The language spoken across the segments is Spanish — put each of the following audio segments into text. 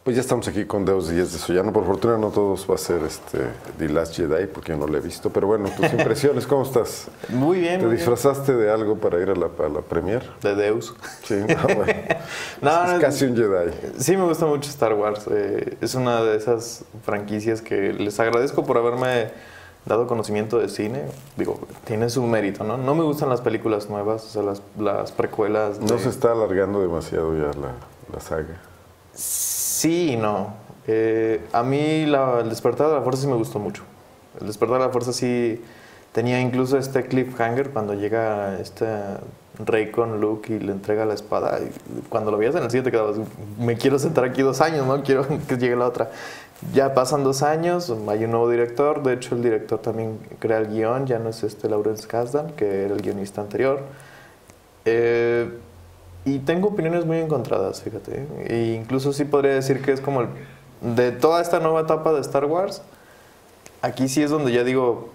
Pues ya estamos aquí con Deus Díaz de Sollano. Por fortuna no todos va a ser The Last Jedi, porque yo no lo he visto. Pero bueno, tus impresiones, ¿cómo estás? Muy bien. ¿Te disfrazaste de algo para ir a la premier? De Deus. Sí, bueno. Es casi un Jedi. Sí, me gusta mucho Star Wars. Es una de esas franquicias que les agradezco por haberme dado conocimiento de cine. Digo, tiene su mérito, ¿no? No me gustan las películas nuevas, o sea, las precuelas. No se está alargando demasiado ya la saga. Sí y no. A mí el Despertar de la Fuerza sí me gustó mucho. El Despertar de la Fuerza sí tenía incluso este cliffhanger cuando llega Rey con Luke y le entrega la espada. Y cuando lo veías en el cine te quedabas, me quiero sentar aquí 2 años, ¿no? Quiero que llegue la otra. Ya pasan 2 años, hay un nuevo director. De hecho, el director también crea el guión. Ya no es Lawrence Kasdan, que era el guionista anterior. Y tengo opiniones muy encontradas, fíjate. E incluso sí podría decir que es como de toda esta nueva etapa de Star Wars, aquí sí es donde ya digo,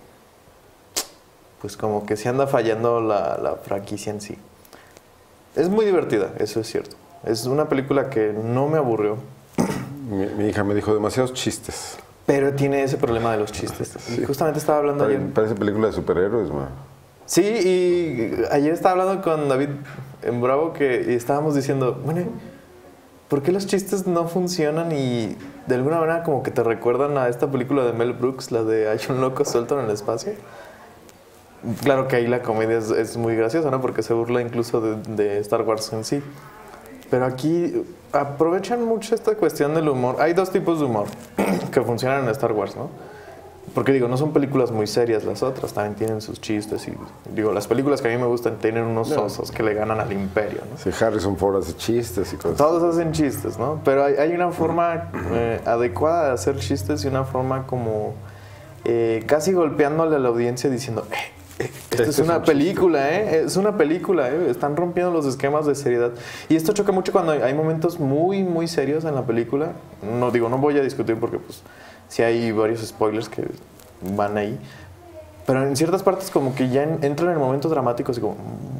pues como que se anda fallando la franquicia en sí. Es muy divertida, eso es cierto. Es una película que no me aburrió. Mi hija me dijo demasiados chistes. Pero tiene ese problema de los chistes. Sí. Y justamente estaba hablando ayer. Parece película de superhéroes, man. Sí, y ayer estaba hablando con David en Bravo y estábamos diciendo, bueno, ¿por qué los chistes no funcionan y de alguna manera como que te recuerdan a esta película de Mel Brooks, la de Hay un loco suelto en el espacio? Claro que ahí la comedia es muy graciosa, ¿no? Porque se burla incluso de Star Wars en sí. Pero aquí aprovechan mucho esta cuestión del humor. Hay 2 tipos de humor que funcionan en Star Wars, ¿no? Porque digo, no son películas muy serias las otras, también tienen sus chistes y digo, las películas que a mí me gustan tienen unos osos que le ganan al imperio, ¿no? Sí, Harrison Ford hace chistes y cosas. Todos hacen chistes, ¿no? Pero hay una forma adecuada de hacer chistes y una forma como casi golpeándole a la audiencia diciendo, esto es una película, es una película, están rompiendo los esquemas de seriedad. Y esto choca mucho cuando hay momentos muy, muy serios en la película. No digo, no voy a discutir porque pues sí hay varios spoilers que van ahí. Pero en ciertas partes como que ya entran en momentos dramáticos y como...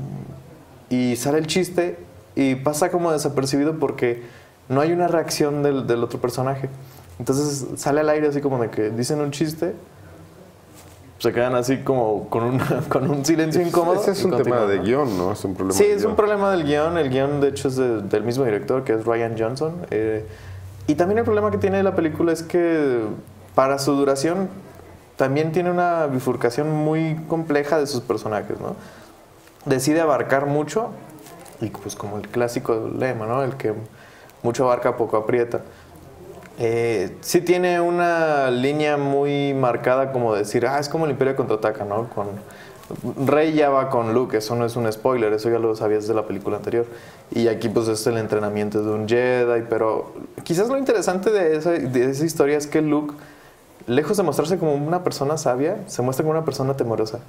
Y sale el chiste y pasa como desapercibido porque no hay una reacción del otro personaje. Entonces sale al aire así como de que dicen un chiste, se quedan así como con un silencio incómodo. Ese es un tema de guión, ¿no? Es un problema. Sí, es un problema del guión. El guión, de hecho, es del mismo director, que es Rian Johnson. Y también el problema que tiene la película es que para su duración también tiene una bifurcación muy compleja de sus personajes, ¿no? Decide abarcar mucho y pues como el clásico lema, ¿no? El que mucho abarca, poco aprieta. Sí tiene una línea muy marcada como decir, es como el Imperio contraataca, ¿no? Rey ya va con Luke, eso no es un spoiler, eso ya lo sabías de la película anterior. Y aquí pues es el entrenamiento de un Jedi, pero quizás lo interesante de esa historia es que Luke, lejos de mostrarse como una persona sabia, se muestra como una persona temorosa.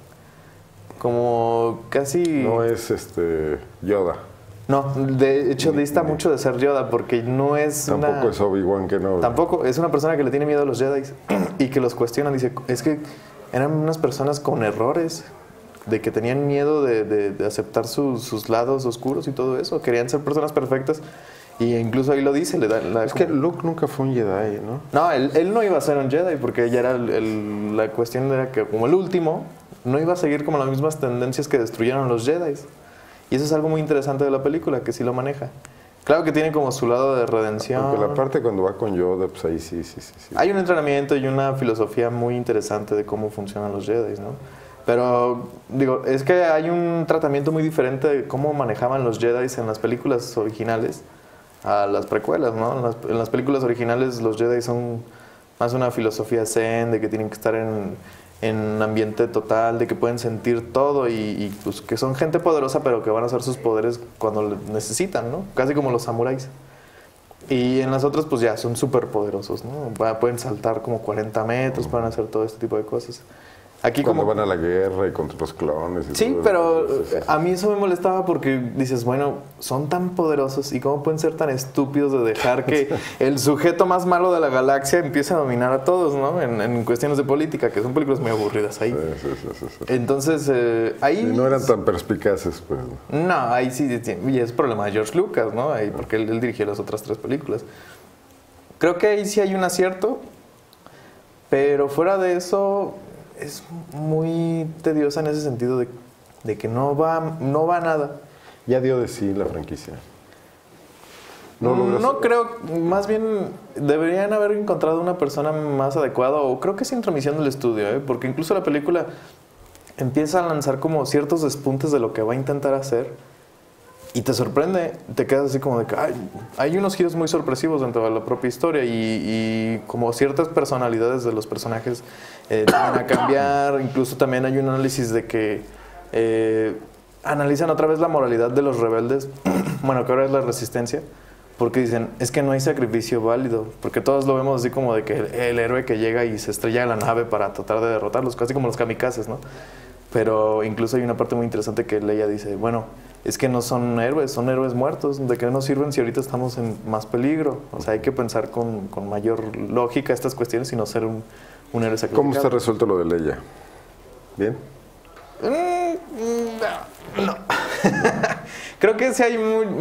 Como casi... No es Yoda. No, de hecho dista mucho de ser Yoda porque no es Tampoco es Obi-Wan Kenobi. Tampoco, es una persona que le tiene miedo a los Jedi y que los cuestionan. Dice, es que eran unas personas con errores, de que tenían miedo de aceptar sus lados oscuros y todo eso. Querían ser personas perfectas y incluso ahí lo dice. Es que Luke nunca fue un Jedi, ¿no? No, él no iba a ser un Jedi porque ya era la cuestión era que como el último no iba a seguir como las mismas tendencias que destruyeron los Jedi. Y eso es algo muy interesante de la película, que sí lo maneja. Claro que tiene como su lado de redención. Porque la parte cuando va con Yoda, pues ahí sí. Hay un entrenamiento y una filosofía muy interesante de cómo funcionan los Jedi, ¿no? Pero, digo, es que hay un tratamiento muy diferente de cómo manejaban los Jedi en las películas originales a las precuelas, ¿no? En las películas originales los Jedi son más una filosofía zen, de que tienen que estar en ambiente total, de que pueden sentir todo y pues que son gente poderosa pero que van a hacer sus poderes cuando necesitan, ¿no? Casi como los samuráis. Y en las otras pues ya son súper poderosos, ¿no? Pueden saltar como 40 metros, pueden hacer todo este tipo de cosas. Aquí cuando van a la guerra y contra los clones. Y sí, todo pero a mí eso me molestaba porque dices, bueno, son tan poderosos y cómo pueden ser tan estúpidos de dejar que el sujeto más malo de la galaxia empiece a dominar a todos, ¿no? En cuestiones de política, que son películas muy aburridas ahí. Sí. Entonces, ahí... Y no eran tan perspicaces, pues. No, ahí sí, y es problema de George Lucas, ¿no? Ahí, porque él dirigió las otras 3 películas. Creo que ahí sí hay un acierto, pero fuera de eso es muy tediosa en ese sentido de que no va a nada. Ya dio de sí la franquicia. No creo, más bien deberían haber encontrado una persona más adecuada, o creo que es intromisión del estudio, porque incluso la película empieza a lanzar como ciertos despuntes de lo que va a intentar hacer y te sorprende, te quedas así como de que hay unos giros muy sorpresivos dentro de la propia historia y como ciertas personalidades de los personajes van a cambiar. Incluso también hay un análisis de que analizan otra vez la moralidad de los rebeldes, bueno, que ahora es la resistencia, porque dicen, es que no hay sacrificio válido, porque todos lo vemos así como de que el héroe que llega y se estrella en la nave para tratar de derrotarlos, casi como los kamikazes, ¿no? Pero incluso hay una parte muy interesante que Leia dice, bueno, es que no son héroes muertos, ¿de qué nos sirven si ahorita estamos en más peligro? O sea, hay que pensar con mayor lógica estas cuestiones y no ser un héroe sacrificado. ¿Cómo está resuelto lo de Leia? ¿Bien? No. Creo que sí hay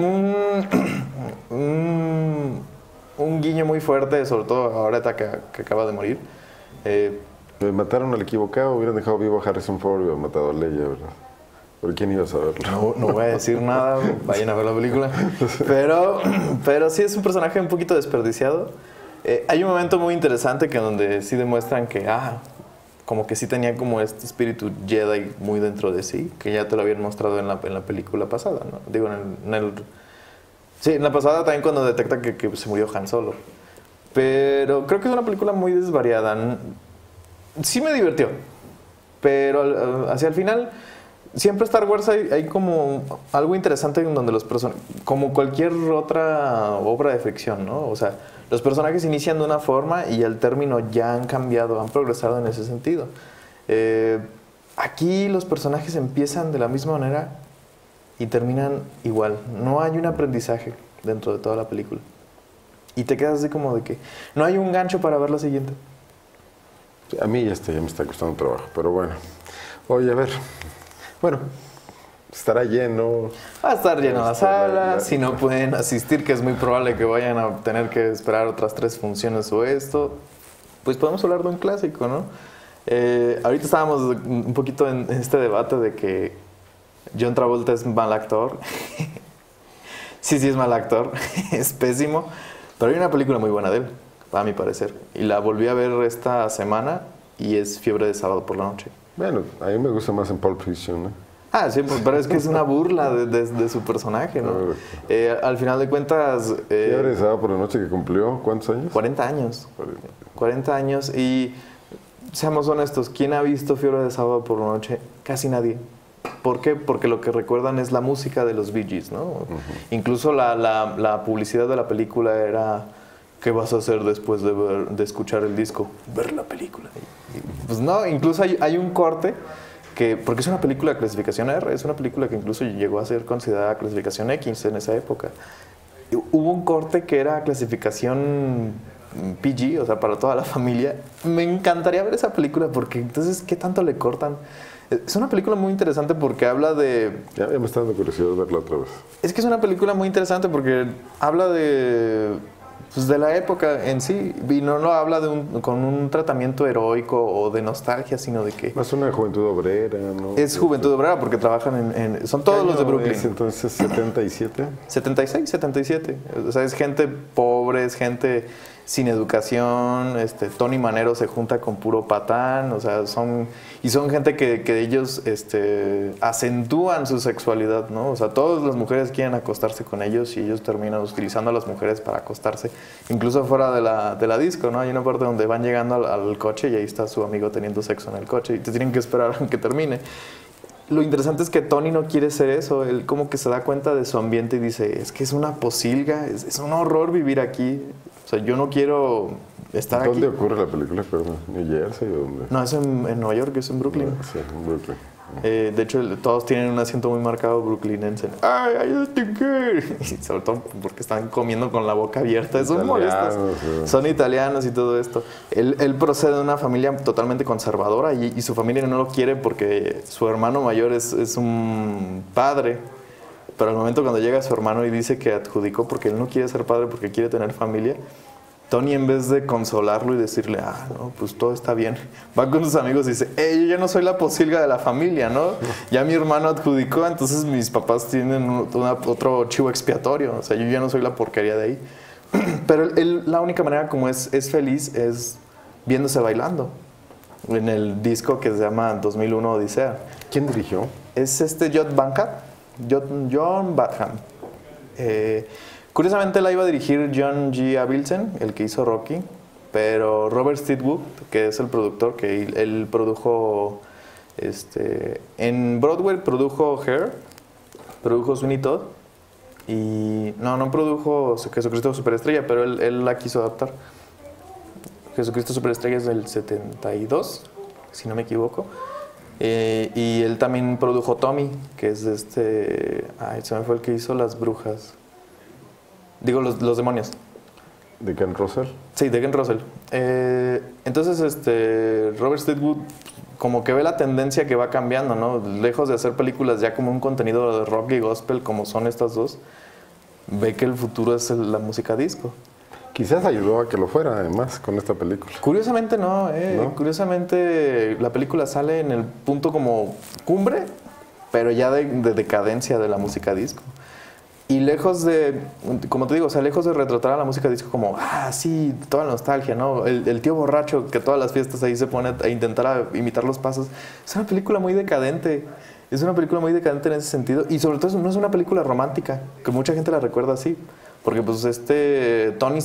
un guiño muy fuerte, sobre todo ahora que acaba de morir. Mataron al equivocado, hubieran dejado vivo a Harrison Ford y hubieran matado a Leia, ¿verdad? ¿Por quién iba a saberlo? No voy a decir nada, vayan a ver la película. Pero sí es un personaje un poquito desperdiciado. Hay un momento muy interesante donde sí demuestran que, como que sí tenía como este espíritu Jedi muy dentro de sí, que ya te lo habían mostrado en la película pasada, ¿no? Digo, en la pasada también cuando detecta que se murió Han Solo. Pero creo que es una película muy desvariada. Sí me divirtió, pero hacia el final, siempre Star Wars hay como algo interesante en donde los personajes, como cualquier otra obra de ficción, ¿no? O sea, los personajes inician de una forma y al término ya han cambiado, han progresado en ese sentido. Aquí los personajes empiezan de la misma manera y terminan igual. No hay un aprendizaje dentro de toda la película. Y te quedas así como de que no hay un gancho para ver la siguiente. A mí ya me está costando trabajo, pero bueno. Oye, a ver. Bueno, estará lleno. Va a estar lleno la sala. Si no pueden asistir, que es muy probable que vayan a tener que esperar otras 3 funciones o esto, pues podemos hablar de un clásico, ¿no? Ahorita estábamos un poquito en este debate de que John Travolta es mal actor. Sí es mal actor. Es pésimo. Pero hay una película muy buena de él, a mi parecer. Y la volví a ver esta semana y es Fiebre de sábado por la noche. Bueno, a mí me gusta más en Pulp Fiction, ¿no? Sí, pero es que es una burla de su personaje, ¿no? Al final de cuentas... Fiebre de sábado por la noche que cumplió, ¿cuántos años? 40 años. 40 años y seamos honestos, ¿quién ha visto Fiebre de sábado por la noche? Casi nadie. ¿Por qué? Porque lo que recuerdan es la música de los Bee Gees, ¿no? Incluso la publicidad de la película era ¿qué vas a hacer después de escuchar el disco? Ver la película. Pues no, incluso hay un corte porque es una película de clasificación R, es una película que incluso llegó a ser considerada clasificación X en esa época. Hubo un corte que era clasificación PG, o sea, para toda la familia. Me encantaría ver esa película porque entonces, ¿qué tanto le cortan? Es una película muy interesante porque habla de... Ya me está dando curiosidad verla otra vez. Es que es una película muy interesante porque habla de la época en sí y no lo habla con un tratamiento heroico o de nostalgia, sino de que... Más una juventud obrera, ¿no? Es juventud obrera porque trabajan son todos los de Brooklyn. ¿Es entonces 77? 76, 77. O sea, es gente pobre, es gente sin educación. Tony Manero se junta con puro patán, o sea, son gente que ellos acentúan su sexualidad, ¿no? O sea, todas las mujeres quieren acostarse con ellos y ellos terminan utilizando a las mujeres para acostarse, incluso fuera de la disco, ¿no? Hay una parte donde van llegando al coche y ahí está su amigo teniendo sexo en el coche y te tienen que esperar a que termine. Lo interesante es que Tony no quiere ser eso, él como que se da cuenta de su ambiente y dice, es que es una posilga, es un horror vivir aquí. O sea, yo no quiero estar aquí. ¿Dónde ocurre la película? Perdón, ¿New Jersey o dónde? No, es en Nueva York, es en Brooklyn. Sí, en Brooklyn. De hecho, todos tienen un acento muy marcado brooklynense. ¡Ay, ay, y sobre todo porque están comiendo con la boca abierta. Son molestos. Son italianos y todo esto. Él procede de una familia totalmente conservadora y su familia no lo quiere porque su hermano mayor es un padre. Pero al momento cuando llega su hermano y dice que adjudicó porque él no quiere ser padre porque quiere tener familia, Tony, en vez de consolarlo y decirle, no, pues todo está bien, va con sus amigos y dice, yo ya no soy la posilga de la familia, ¿no? Ya mi hermano adjudicó, entonces mis papás tienen otro chivo expiatorio, o sea, yo ya no soy la porquería de ahí. Pero él, la única manera como es feliz es viéndose bailando en el disco que se llama 2001 Odisea. ¿Quién dirigió? Es John Badham. Curiosamente la iba a dirigir John G. Avildsen, el que hizo Rocky, pero Robert Stigwood, que es el productor, que él produjo, en Broadway produjo Hair, produjo Sweeney Todd, y no produjo Jesucristo Superestrella, pero él la quiso adaptar. Jesucristo Superestrella es del 72, si no me equivoco. Y él también produjo Tommy, que es se me fue el que hizo Las Brujas. Digo, los demonios. ¿De Ken Russell? Sí, de Ken Russell. Entonces, Robert Stigwood como que ve la tendencia que va cambiando, ¿no? Lejos de hacer películas ya como un contenido de rock y gospel, como son estas dos, ve que el futuro es la música disco. Quizás ayudó a que lo fuera, además, con esta película. Curiosamente no. ¿No? Curiosamente la película sale en el punto como cumbre, pero ya de decadencia de la música disco. Y lejos de, como te digo, o sea, lejos de retratar a la música disco como, sí, toda la nostalgia, ¿no? El tío borracho que todas las fiestas ahí se pone a intentar imitar los pasos. Es una película muy decadente. Es una película muy decadente en ese sentido. Y sobre todo no es una película romántica, que mucha gente la recuerda así. Porque pues Tony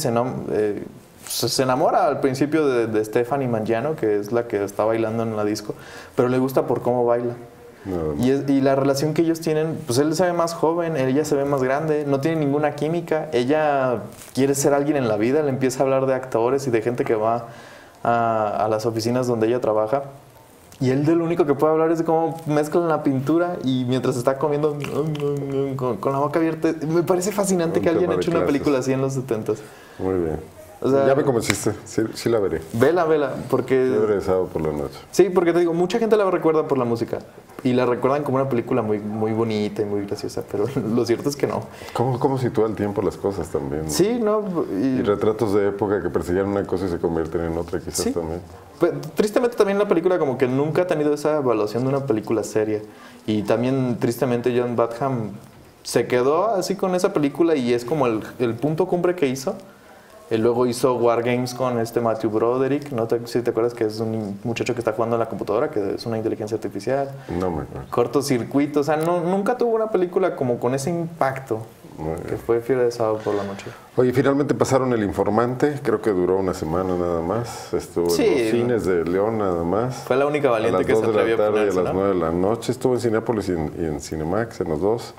se enamora al principio de Stephanie Mangiano, que es la que está bailando en la disco, pero le gusta por cómo baila. No. Y la relación que ellos tienen, pues él se ve más joven, ella se ve más grande, no tiene ninguna química, ella quiere ser alguien en la vida, le empieza a hablar de actores y de gente que va a las oficinas donde ella trabaja. Y él de lo único que puede hablar es de cómo mezclan la pintura y mientras está comiendo con la boca abierta. Me parece fascinante que alguien haya hecho una película así en los 70s. Muy bien. O sea, ya me convenciste, sí la veré. Vela, porque... Yo veré sábado por la noche. Sí, porque te digo, mucha gente la recuerda por la música. Y la recuerdan como una película muy, muy bonita y muy graciosa, pero lo cierto es que no. ¿Cómo sitúa el tiempo las cosas también? Sí, ¿no? Y retratos de época que perseguían una cosa y se convierten en otra, quizás también. Pero, tristemente también la película como que nunca ha tenido esa evaluación de una película seria. Y también tristemente John Badham se quedó así con esa película y es como el punto cumbre que hizo. Él luego hizo War Games con Matthew Broderick, no sé si te acuerdas, que es un muchacho que está jugando en la computadora, que es una inteligencia artificial. No me acuerdo. Cortocircuito, o sea, nunca tuvo una película como con ese impacto que fue Fiebre de Sábado por la Noche. Oye, finalmente pasaron El Informante, creo que duró una semana nada más. Estuvo en los cines de León nada más. Fue la única valiente que se atrevió a ponerse, a las 2 de la tarde y a las 9 de la noche. Estuvo en Cinépolis y en Cinemax, en los dos.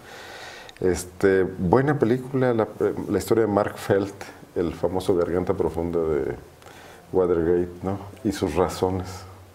Buena película, la historia de Mark Felt, el famoso garganta profunda de Watergate, ¿no? Y sus razones.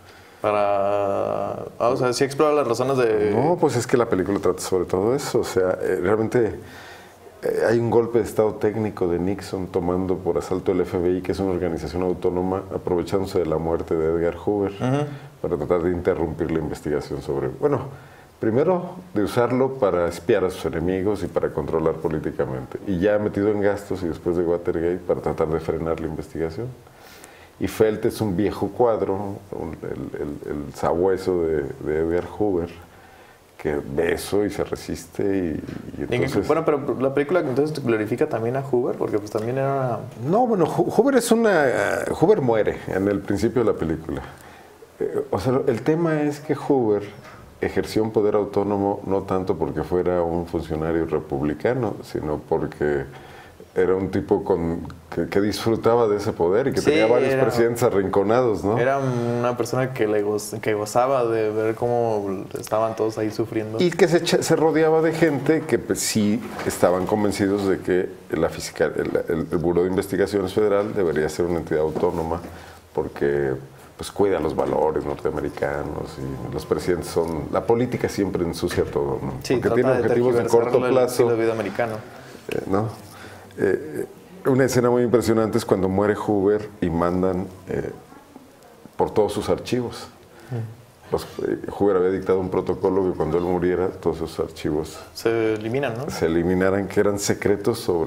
O sea, sí explora las razones de... No, pues es que la película trata sobre todo eso. O sea, realmente hay un golpe de estado técnico de Nixon tomando por asalto el FBI, que es una organización autónoma, aprovechándose de la muerte de Edgar Hoover para tratar de interrumpir la investigación sobre... Bueno, primero de usarlo para espiar a sus enemigos y para controlar políticamente. Y ya metido en gastos y después de Watergate para tratar de frenar la investigación. Y Felt es un viejo cuadro, el sabueso de Edgar Hoover, que ve eso y se resiste y entonces... Bueno, pero la película entonces glorifica también a Hoover, porque pues también era... No, bueno, Hoover muere en el principio de la película. O sea, el tema es que Hoover ejerció un poder autónomo no tanto porque fuera un funcionario republicano, sino porque era un tipo que disfrutaba de ese poder y que tenía varios presidentes arrinconados, ¿no? Era una persona que gozaba de ver cómo estaban todos ahí sufriendo. Y que se rodeaba de gente que pues, sí estaban convencidos de que el Buró de Investigaciones Federal debería ser una entidad autónoma porque pues cuida los valores norteamericanos y los presidentes son... La política siempre ensucia todo, ¿no? Sí, porque tiene objetivos de corto plazo. El estilo de vida americano. ¿No? Una escena muy impresionante es cuando muere Hoover y mandan por todos sus archivos. Hoover había dictado un protocolo que cuando él muriera todos esos archivos se eliminan, ¿no? Se eliminaran, que eran secretos sobre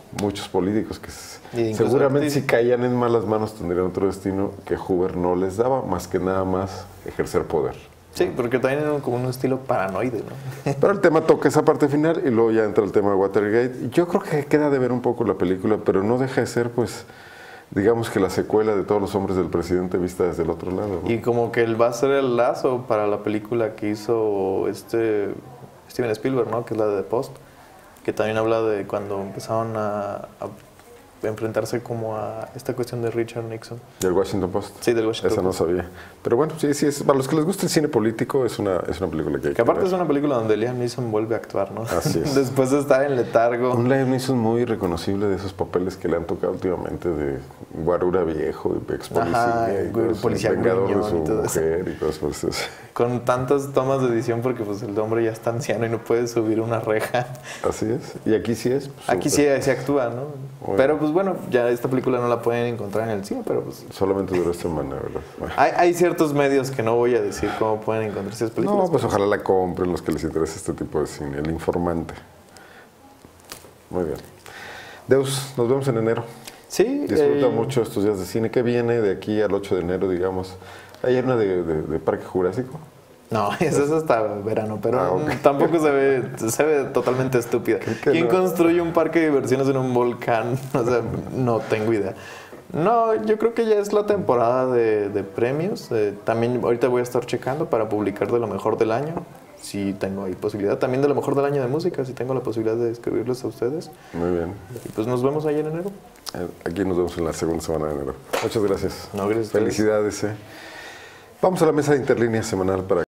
muchos políticos que incluso seguramente si caían en malas manos tendrían otro destino que Hoover no les daba, más que nada más ejercer poder. Sí, porque también era como un estilo paranoide, ¿no? Pero el tema toca esa parte final y luego ya entra el tema de Watergate. Yo creo que queda de ver un poco la película, pero no deja de ser, pues, digamos que la secuela de Todos los hombres del presidente vista desde el otro lado, ¿no? Y como que él va a ser el lazo para la película que hizo Steven Spielberg, ¿no? Que es la de The Post, que también habla de cuando empezaron a enfrentarse como a esta cuestión de Richard Nixon. Del Washington Post. Sí, del Washington Esa no Post. sabía. Pero bueno, sí, para los que les gusta el cine político es una película que hay Que aparte ver. es una película donde Liam Neeson vuelve a actuar, ¿no? Así es. Después de estar en letargo. Un Liam Neeson muy reconocible de esos papeles que le han tocado últimamente de guarura viejo, de ex Ajá, policía vengador de gruñón su y todo eso. mujer y cosas por eso. Con tantas tomas de edición porque pues el hombre ya está anciano y no puede subir una reja. Así es. Y aquí sí es. Pues, Aquí sí actúa, ¿no? Bueno. Pero pues bueno, ya esta película no la pueden encontrar en el cine, pero pues Solamente duró esta semana, ¿verdad? Bueno. hay ciertos medios que no voy a decir cómo pueden encontrar esas películas. No, pues ojalá la compren los que les interese este tipo de cine. El Informante. Muy bien. Deus, nos vemos en enero. Sí. Disfruta mucho estos días de cine. ¿Qué viene de aquí al 8 de enero, digamos? ¿Hay una de Parque Jurásico? No, eso es hasta verano, pero ok. tampoco se ve totalmente estúpida. que ¿Quién no. construye un parque de diversiones en un volcán? O sea, no tengo idea. No, yo creo que ya es la temporada de premios. También ahorita voy a estar checando para publicar de lo mejor del año. Si tengo ahí posibilidad. También de lo mejor del año de música, si tengo la posibilidad de escribirles a ustedes. Muy bien. Y pues nos vemos ahí en enero. Aquí nos vemos en la segunda semana de enero. Muchas gracias. No, gracias a ustedes. Felicidades. Vamos a la mesa de interlínea semanal para